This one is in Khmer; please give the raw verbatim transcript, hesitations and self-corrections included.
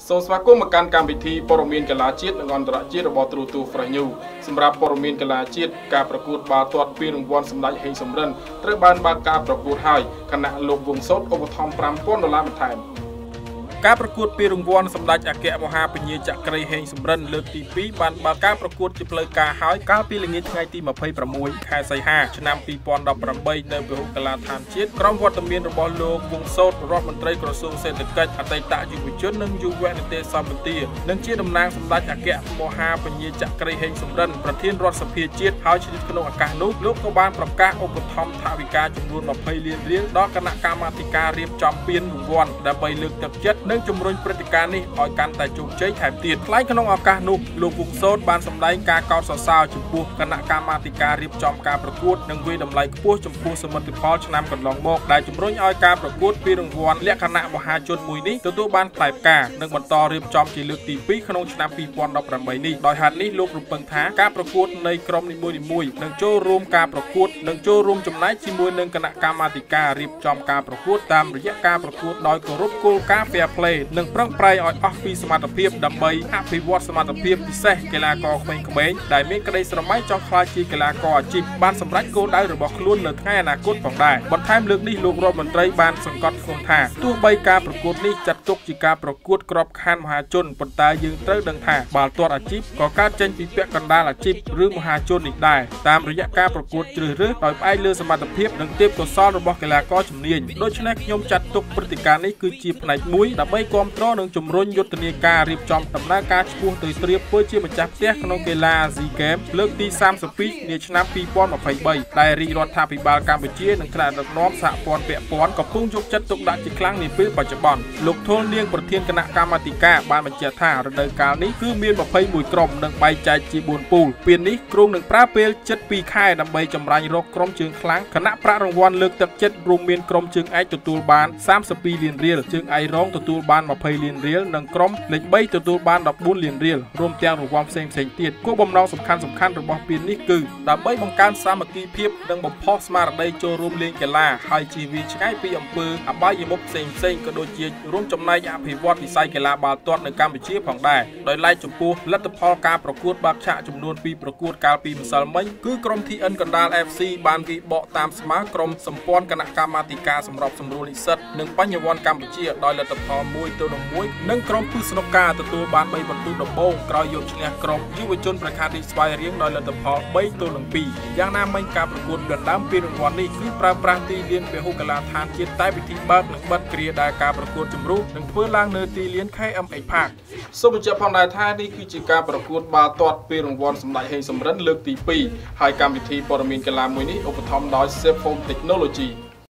សូមស្វាគមន៍មកកាន់កម្មវិធីព័ត៌មានកីឡាជាតិនិងអន្តរជាតិរបស់ទូរទស្សន៍ Fresh News សម្រាប់ព័ត៌មានកីឡាជាតិការប្រកួតបាល់ទាត់ពានរង្វាន់សម្ដេចហេងសំរិនត្រូវបានបើកការប្រកួតហើយគណៈលោកវង្សសោតឧបត្ថម្ភ five thousand ដុល្លារបន្ថែមការប្រកួតពានរង្វាន់សម្ដេចអគ្គមហាពញាចក្រីហេងសំរិនលើកទីtwoបានបើកការប្រកួតជាផ្លូវការហើយកាលពីល្ងាចថ្ងៃទីtwenty-sixខែសីហាឆ្នាំtwo thousand eighteenនៅពហុកីឡដ្ឋានជាតិក្រុមវត្តមានរបស់លោកវង្សសោតរដ្ឋមន្ត្រីក្រសួងសេដ្ឋកិច្ចអតីតយុវជននិងយុវនីតិសម្បទានិងជាតំណាងសម្ដេចអគ្គមហាពញាចក្រីហេងសំរិនប្រធានរដ្ឋសភាជាតិហើយជាក្នុងឱកាសនោះលោកក៏បានប្រកាសឧបត្ថម្ភថវិកាចំនួនtwentyលានរៀលដល់គណៈកម្មាធិការរៀបចំពានរង្វាន់ដើម្បីលើកទឹកចិត្តនិងជំរុញព្រឹត្តិការណ៍នេះឲ្យកាន់តែជោគជ័យថែមទៀតថ្លែងក្នុងឱកាសនោះលោកវង្សសោតបានសម្ដែងការកោតសរសើរចំពោះគណៈកម្មាធិការរៀបចំការប្រកួតនិងវាយតម្លៃខ្ពស់ចំពោះសមិទ្ធផលឆ្នាំកន្លងមកដែលជំរុញឲ្យការប្រកួតពានរង្វាន់លក្ខណៈមហាជនមួយនេះទទួលបានផ្លែផ្កានិងបន្តរៀបចំជាលើកទីtwoក្នុងឆ្នាំtwo thousand eighteenនេះដោយហេតុនេះលោករំពឹងថាការប្រកួតនៃក្រុមនីមួយៗនឹងចូលរួមការប្រកួតនិងចូលរួមចំណែកជាមួយនឹងគណៈកម្មាធិការរៀបចំការប្រកួតតាមរយៈការប្រកួតដោយគោរពគោលការណ៍ Fair Play និងប្រឹងប្រែងឲ្យអស់ពីសមត្ថភាពដើម្បីអភិវឌ្ឍសមត្ថភាពពិសេសកីឡាករក្មេងៗដែលមានក្តីស្រមៃចង់ក្លាយជាកីឡាករអាជីពបានសម្រេចគោលដៅរបស់ខ្លួននៅថ្ងៃអនាគតផងដែរបន្ថែមលើកនេះលោករដ្ឋមន្ត្រីបានសង្កត់ធ្ងន់ថាទោះបីការប្រកួតនេះចាត់ទុកជាការប្រកួតក្របខ័ណ្ឌមហាជនប៉ុន្តែយើងត្រូវដឹងថាបាល់ទាត់អាជីពក៏កើតចេញពីពាក់កណ្ដាលអាជីពឬមហាជននេះដែរតាមរយៈការប្រកួតជ្រើសរើសដោយផ្អែកលើសមត្ថភាពនិងទេពកោសល្យរបស់កីឡាករជំនាញដូច្នេះខ្ញុំចាត់ទុកព្រឹត្តិការណ៍នេះគឺជាផ្នែកមួយដើម្បីគាំទ្រនិងជំរុញយុទ្ធនាការរៀបចំដំណើរការឆ្ពោះទៅត្រៀមធ្វើជាម្ចាស់ផ្ទះក្នុងកីឡាអាស៊ីហ្គេមលើកទីthirty-twoនាឆ្នាំtwo thousand twenty-threeដែលរាជរដ្ឋាភិបាលកម្ពុជានិងថ្នាក់ដឹកនាំសហព័ន្ធពាក់ព័ន្ធកំពុងយកចិត្តទុកដាក់ជាខ្លាំងនាពេលបច្ចុប្បន្នលោកធុលនាងប្រធានគណៈកម្មាធិការបានបញ្ជាក់ថារដូវកាលនេះគឺមានtwenty-oneក្រុមនិងបែងចែកជាfourពូលពាននេះគ្រោងនឹងប្រើពេលជិតtwoខែដើម្បីចម្រាញ់រកក្រុមជើងខ្លាំងគណៈប្រាក់រង្វាន់លើកទឹកចិត្តរួមមានក្រុមជើងឯកទទួលបានthirty-twoលានរៀលជើងឯករងទទួលបានtwentyលានរៀលនិងក្រុមលេខthreeទទួលបានfourteenលានរៀលរួមទាំងរង្វាន់ផ្សេងៗទៀតគោលបំណងសំខាន់ៗរបស់ពាននេះគឺដើម្បីបង្កើនសាមគ្គីភាពនិងបំផុសស្មារតីចូលរួមលេងកីឡាហើយជៀសវាងឆ្ងាយពីអំពើអបាយមុខផ្សេងៗក៏ដូចជារួមចំណែកអភិវឌ្ឍវិស័យកីឡាបាល់ទាត់នៅកម្ពុជាផងដែរដោយឡែកចំពោះលទ្ធផលការប្រកួតបាល់ឆាកចំនួនtwoប្រកួតកាលពីម្សិលមិញគឺក្រុម T N កណ្ដាល F C បានវិបកតាមស្មើក្រុមសម្ព័ន្ធគណៈកម្មាធិការសម្របសម្រួលនិស្សិតនិងបញ្ញវន្តកម្ពុជាដោយលទ្ធផលone to oneនិងក្រុមពឹសស្នុកការទទួលបានthreeបន្ទូដំបូងក្រោយយកឈ្នះក្រុមយុវជនប្រខាទីស្វាយរៀងដោយលទ្ធផលthree to twoយ៉ាងណាមិញការប្រកួតដណ្ដើមពានរង្វាន់នេះគឺប្រើប្រាស់ទីលានពហុកីឡដ្ឋានជាតិតែពិធីបើកនិងបិទគ្រាដែលការប្រកួតជម្រុះនឹងធ្វើឡើងនៅទីលាន K M H Park សូមបញ្ជាក់ផងដែរថានេះគឺជាការប្រកួតបាល់ទាត់ពានរង្វាន់សម្ដេចហេងសំរិនលើកទីtwoហើយកម្មវិធីព័ត៌មានកីឡាមួយនេះឧបត្ថម្ភដោយ Safe Phone Technology